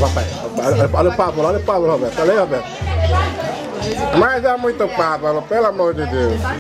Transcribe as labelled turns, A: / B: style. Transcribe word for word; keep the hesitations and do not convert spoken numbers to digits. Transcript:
A: papai. Olha, olha o Pablo, olha o Pablo, Roberto. Olha aí, Roberto. Mas é muito Pablo, pelo amor de Deus.